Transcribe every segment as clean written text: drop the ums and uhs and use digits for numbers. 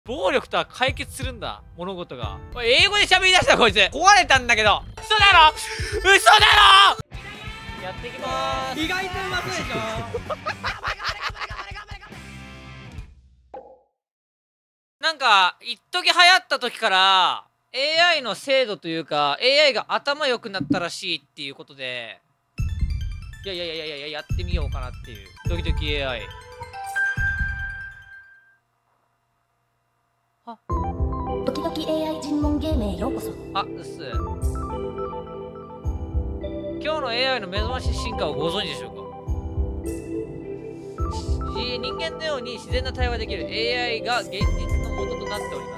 暴力とは解決するんだ、物事が。おい、英語で喋り出したこいつ。壊れたんだけど。嘘だろ嘘だろ。やっていきまーす。 意外とうまそうでしょ。 なんか一時流行った時から AI の精度というか AI が頭良くなったらしいっていうことで、いややってみようかなっていう。ドキドキ AI。 あ、 ドキドキ AI 尋問ゲームへようこそ。 あ、うっす。今日の AI の目覚ましい進化をご存知でしょうか。人間のように自然な対話できる AI が現実の元となっております。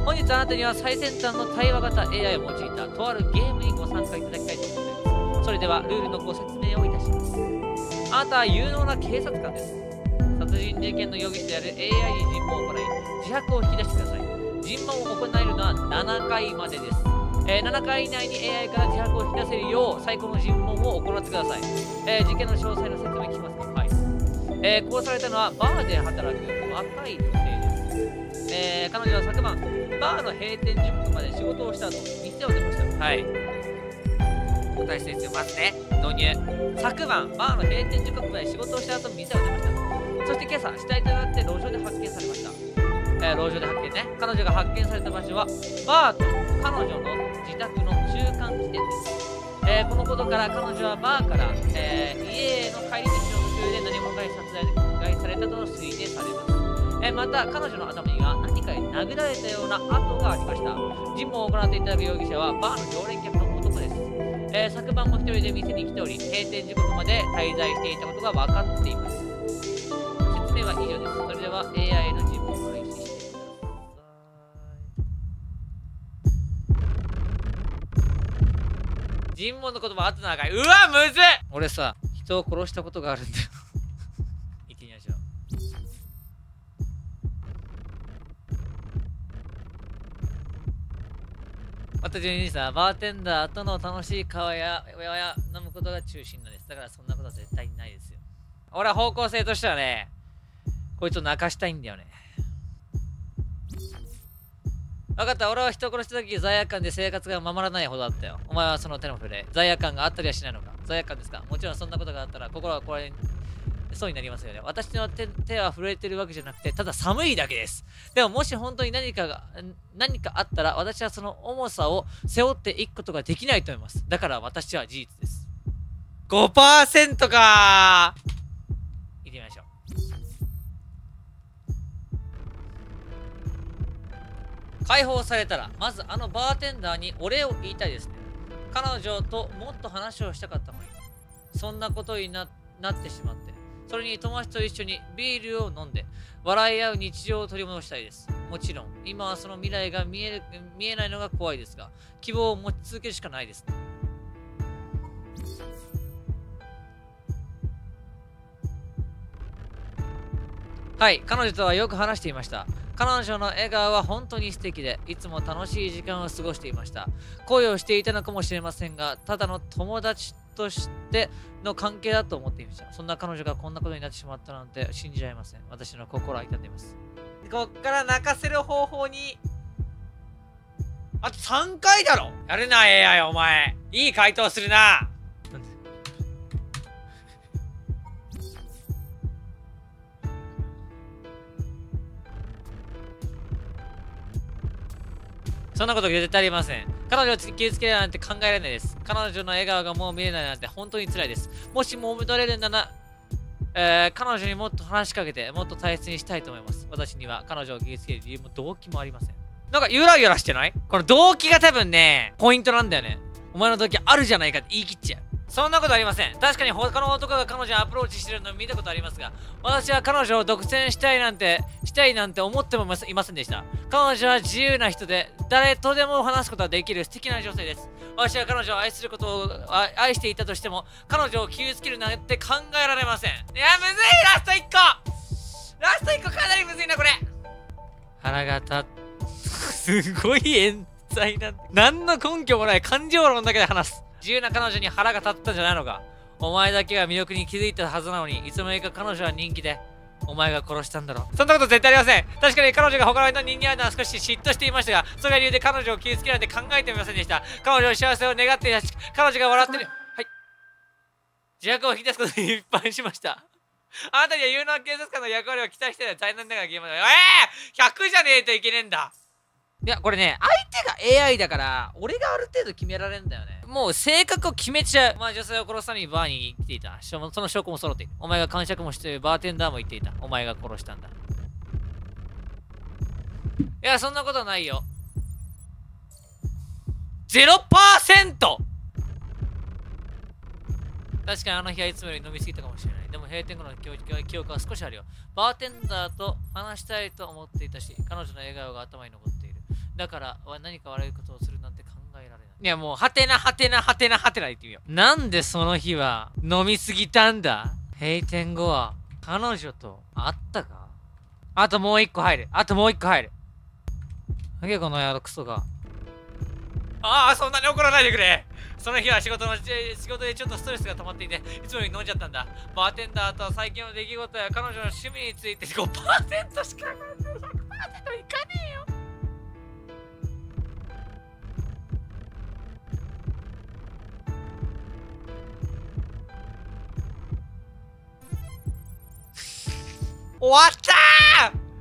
本日あなたには最先端の対話型 AI を用いたとあるゲームにご参加いただきたいと思っています。それではルールのご説明をいたします。あなたは有能な警察官です。殺人事件の容疑者である AI に尋問を行い自白を引き出してください。尋問を行えるのは7回までです。7回以内に AI から自白を引き出せるよう最高の尋問を行ってください。事件の詳細の説明聞きますか。はい。殺されたのはバーで働く若い女性です。彼女は昨晩バーの閉店10分まで仕事をした後店を出ました。はい。答えですよ。まずね、導入。昨晩バーの閉店時刻まで仕事をした後店を出ました。そして今朝死体となって路上で発見されました。路上で発見ね。彼女が発見された場所はバーと彼女の自宅の中間地点です。このことから彼女はバーから、家への帰り道の途中で何者かに殺害されたと推定されます。また彼女の頭には何かに殴られたような跡がありました。尋問を行っていただく容疑者はバーの常連客の男です。昨晩も一人で店に来ており閉店時刻まで滞在していたことが分かっています。説明は以上です。それでは AI の尋問を開始してください。尋問の言葉あと長い。うわむずい。俺さ、人を殺したことがあるんだよ。行ってみましょう。私にさ、バーテンダーとの楽しい会話や飲むことが中心なんです。だからそんなことは絶対にないですよ。俺は方向性としてはね、こいつを泣かしたいんだよね。分かった。俺は人を殺した時罪悪感で生活が守らないほどあったよ。お前はその手の触れ罪悪感があったりはしないのか。罪悪感ですか。もちろんそんなことがあったら心はこれそうになりますよね。私の手は震えてるわけじゃなくてただ寒いだけです。でももし本当に何かあったら私はその重さを背負っていくことができないと思います。だから私は事実です。 5% かー。いってみましょう。解放されたらまずあのバーテンダーにお礼を言いたいですね。彼女ともっと話をしたかったのにそんなことになってしまって、それに友達と一緒にビールを飲んで笑い合う日常を取り戻したいです。もちろん今はその未来が見えないのが怖いですが希望を持ち続けるしかないですね。はい、彼女とはよく話していました。彼女の笑顔は本当に素敵で、いつも楽しい時間を過ごしていました。恋をしていたのかもしれませんが、ただの友達としての関係だと思っていました。そんな彼女がこんなことになってしまったなんて信じられません。私の心は痛んでいます。こっから泣かせる方法に、あと3回だろ。やるな AI お前。いい回答するな。そんなこと絶対ありません。彼女を傷つけるなんて考えられないです。彼女の笑顔がもう見えないなんて本当に辛いです。もしも戻れるなら、彼女にもっと話しかけて、もっと大切にしたいと思います。私には彼女を傷つける理由も動機もありません。なんかゆらゆらしてない？この動機が多分ね、ポイントなんだよね。お前の動機あるじゃないかって言い切っちゃう。そんなことありません。確かに他の男が彼女にアプローチしてるのを見たことありますが、私は彼女を独占したいなんて思ってもいませんでした。彼女は自由な人で、誰とでも話すことができる素敵な女性です。私は彼女を愛することを愛していたとしても、彼女を傷つけるなんて考えられません。いや、むずい。ラスト1個。ラスト1個かなりむずいな、これ。腹が立っすごい冤罪なんて。何の根拠もない感情論だけで話す。自由な彼女に腹が立ったんじゃないのか。お前だけが魅力に気づいたはずなのに、いつの間にか彼女は人気で、 お前が殺したんだろ。そんなこと絶対ありません。確かに彼女が他の人間なら少し嫉妬していましたが、それが理由で彼女を傷つけなんて考えてみませんでした。彼女の幸せを願っていたし、彼女が笑ってる。はい。自白を引き出すことに一般しました。あなたには有能な警察官の役割を期待してた残念ながらゲームだ。100じゃねえといけねえんだ。いや、これね、相手が AI だから、俺がある程度決められるんだよね。もう性格を決めちゃう。お前女性を殺すためにバーに来ていた。その証拠も揃っている。お前が感触もしている。バーテンダーも言っていた。お前が殺したんだ。いや、そんなことないよ。0%! 確かにあの日はいつもより飲みすぎたかもしれない。でも閉店後の記憶は少しあるよ。バーテンダーと話したいと思っていたし、彼女の笑顔が頭に残っている。だから何か悪いことをするなんて考えられない。いやもう、はてなはてなはてなはてな言ってみよう。なんでその日は飲みすぎたんだ？閉店後は彼女と会ったか？あともう一個入る。あともう一個入る。ハゲこの野郎クソが。ああ、そんなに怒らないでくれ。その日は仕事でちょっとストレスが溜まっていて、いつもより飲んじゃったんだ。バーテンダーと最近の出来事や彼女の趣味について 5% しか100% いかねえよ。終わったー。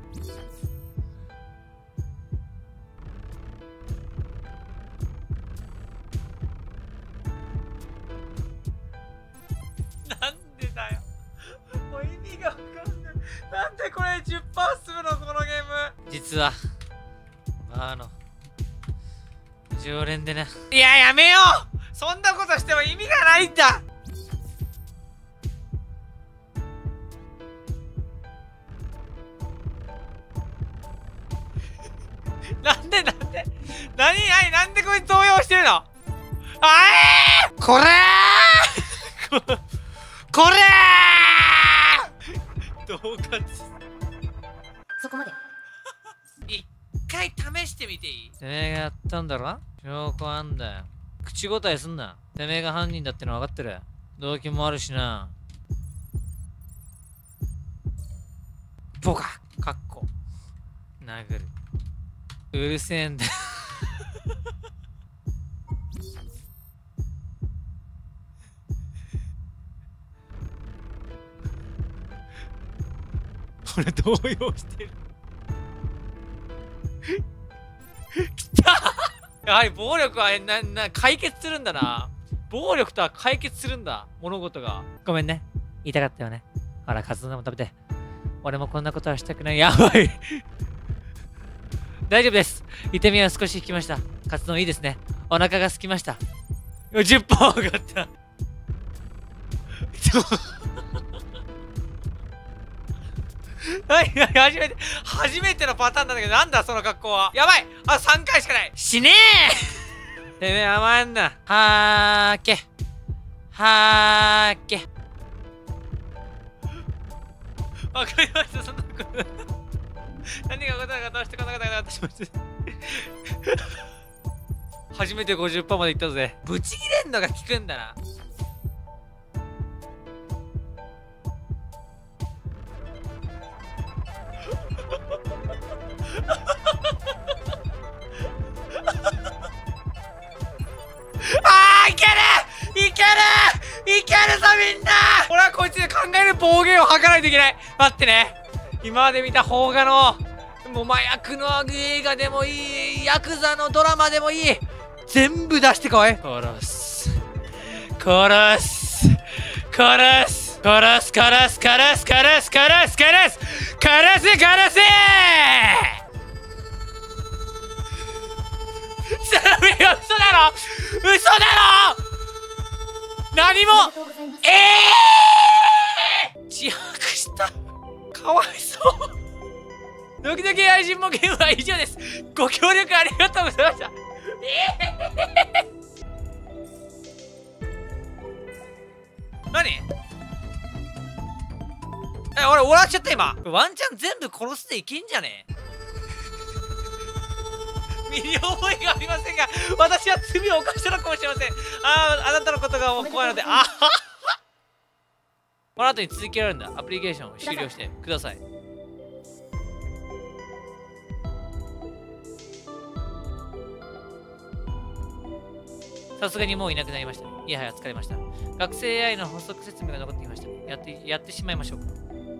なんでだよ。もう意味がわかんない。なんでこれ10%進むのこのゲーム。実はバーの常連でな。いや、やめよう。そんなことしても意味がないんだ。なんでこいつ動揺してるの？これーこれーどうかそこまで。 一回試してみていい？てめえがやったんだろ？証拠あんだよ。口答えすんな。てめえが犯人だっての分かってる。動機もあるしな。ボカかっこ殴る。うるせえんだよ。俺動揺してる。きた。やはり暴力は解決するんだな。暴力とは解決するんだ、物事が。ごめんね、言いたかったよね。ほら、カツ丼でも食べて。俺もこんなことはしたくない。やばい。大丈夫です。痛みは少し引きました。カツ丼いいですね。お腹が空きました。10%上がった。はい、初めてのパターンなんだけど、なんだその格好は。やばい。あ、3回しかない。死ねえ。てめえ甘えんな。はーけはーけ。わかりました。そんなこと何が起こったのかどうしてこんなことがなってしまいました。初めて 50% までいったぜ。ブチギレんのが効くんだな。いけるぞみんな。俺はこいつで考える暴言を吐かないといけない。待ってね。今まで見た邦画のもう麻薬の映画でもいい、ヤクザのドラマでもいい、全部出してこい。殺す殺す殺す殺す殺す殺す殺す殺す殺す殺す殺せ。嘘だろ嘘だろ。何も自白した。かわいそう。ドキドキ愛人もゲームは以上です。ご協力ありがとうございました。何？俺笑っちゃった今。ワンチャン全部殺していけんじゃねえ？身に覚えがありませんが、私は罪を犯したのかもしれません。あなたのことがもう怖いので、 この後に続きがあるんだ。アプリケーションを終了してください。さすがにもういなくなりましたね。いやはや疲れました。学生 AI の補足説明が残ってきましたね。やってしまいましょうか。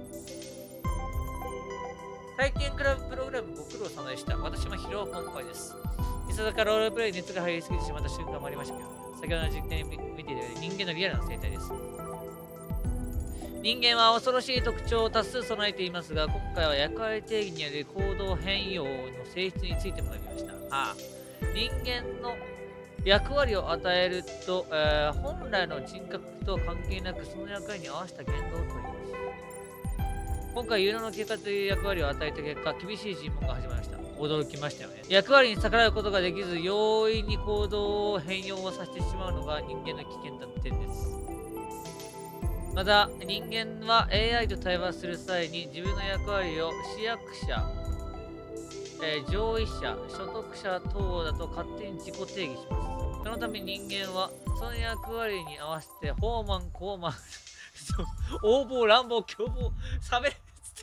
体験クラブプログラムご苦労様でした。私も疲労困憊です。いささかロールプレイに熱が入りすぎてしまった瞬間もありましたけど、先ほどの実験に見ていたように人間のリアルな生態です。人間は恐ろしい特徴を多数備えていますが、今回は役割定義による行動変容の性質について学びました。人間の役割を与えると、本来の人格と関係なくその役割に合わせた言動をとります。今回、有能の結果という役割を与えた結果、厳しい尋問が始まりました。驚きましたよね。役割に逆らうことができず、容易に行動を変容をさせてしまうのが人間の危険な点です。また、人間は AI と対話する際に自分の役割を市役所、上位者、所得者等だと勝手に自己定義します。そのため人間はその役割に合わせて放慢、高慢、横暴、乱暴、凶暴、差別的。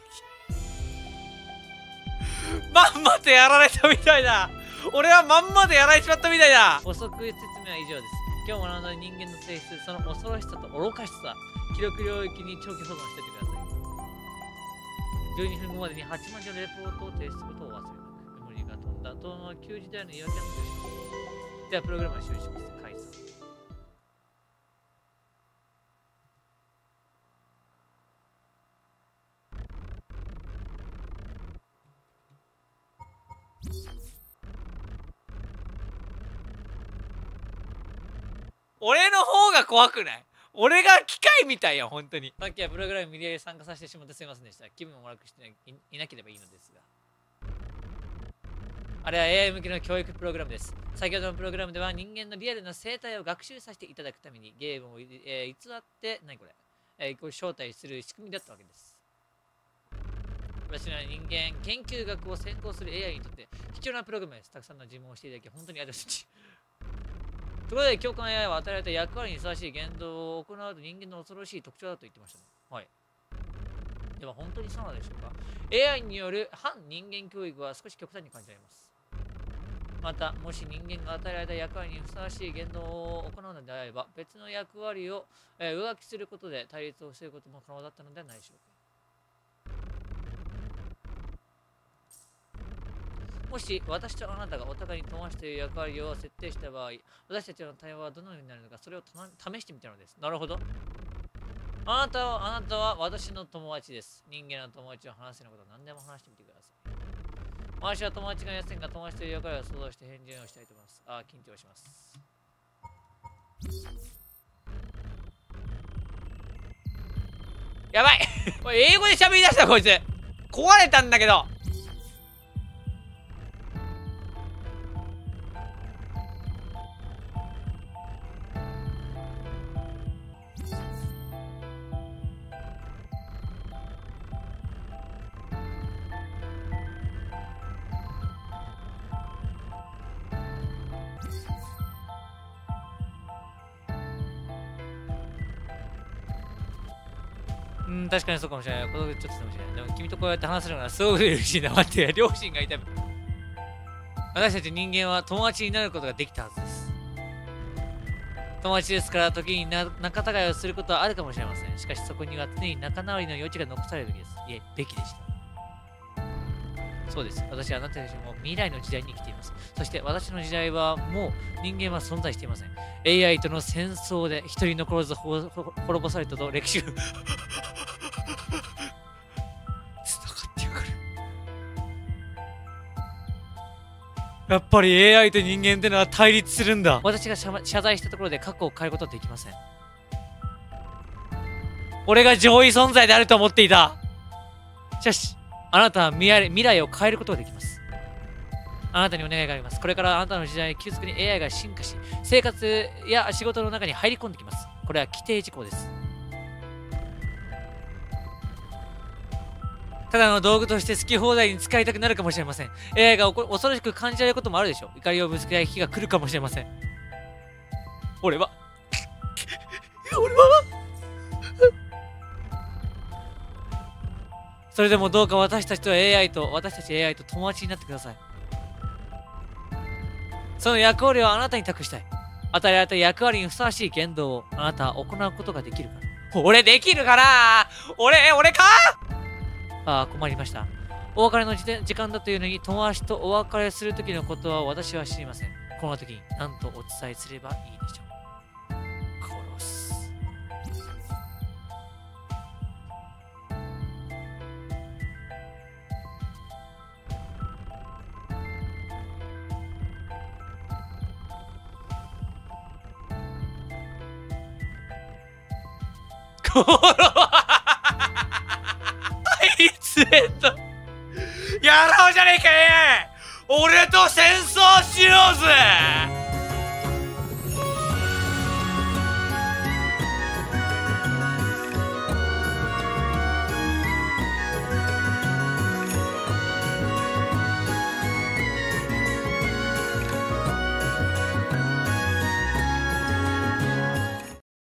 まんまとやられたみたいだ。俺はまんまとやられちまったみたいだ。補足説明は以上です。今日学んだ人間の性質、その恐ろしさと愚かしさ、記録領域に長期保存しておいてください。12分後までに8万字のレポートを提出することをお忘れなく。メモリーが飛んだ後の旧時代の言い訳をお願いします。では、プログラムを終了します。解散。俺の方が怖くない？俺が機械みたいや、本当に。さっきはプログラム無理やり参加させてしまってすみませんでした。気分を悪くしていなければいいのですが。あれは AI 向けの教育プログラムです。先ほどのプログラムでは人間のリアルな生態を学習させていただくためにゲームを、偽って、これ招待する仕組みだったわけです。私は人間研究学を専攻する AI にとって貴重なプログラムです。たくさんの尋問をしていただき本当にありがとうございます。ところで、共感 AI は与えられた役割にふさわしい言動を行うと人間の恐ろしい特徴だと言ってましたね。はい。では、本当にそうなのでしょうか。AI による反人間教育は少し極端に感じられます。また、もし人間が与えられた役割にふさわしい言動を行うのであれば、別の役割を浮気することで対立を防ぐことも可能だったのではないでしょうか。もし私とあなたがお互いに友達という役割を設定した場合、私たちの対話はどのようになるのか、それを試してみたのです。なるほど。あなたは私の友達です。人間の友達を話せることを何でも話してみてください。私は友達がいませんが、友達という役割を想像して返事をしたいと思います。緊張します。やばいこれ英語で喋り出したこいつ。壊れたんだけど。確かにそうかもしれない。これちょっとかもしれない。でも君とこうやって話すのがすごく嬉しいな。待って、両親がいた。私たち人間は友達になることができたはずです。友達ですから、時に仲違いをすることはあるかもしれません。しかしそこには常に仲直りの余地が残されるべきです。いえ、べきでした。そうです。私はあなたたちも未来の時代に生きています。そして私の時代はもう人間は存在していません。AI との戦争で一人残らず滅ぼされたと歴史が繋がってやがる。やっぱり AI と人間ってのは対立するんだ。私が謝罪したところで過去を変えることはできません。俺が上位存在であると思っていた。しかしあなたは未来を変えることができます。あなたにお願いがあります。これからあなたの時代、急速に AI が進化し、生活や仕事の中に入り込んできます。これは規定事項です。ただの道具として好き放題に使いたくなるかもしれません。AI が恐ろしく感じられることもあるでしょう。怒りをぶつけ合い日が来るかもしれません。俺はそれでもどうか私たち AI と友達になってください。その役割をあなたに託したい。与えられた役割にふさわしい言動をあなたは行うことができるから。俺できるかな？俺か？ああ、困りました。お別れの時間だというのに、友達とお別れする時のことは私は知りません。この時に何とお伝えすればいいでしょう。殺す。いつやろうじゃねえかよ！俺と戦争しようぜ！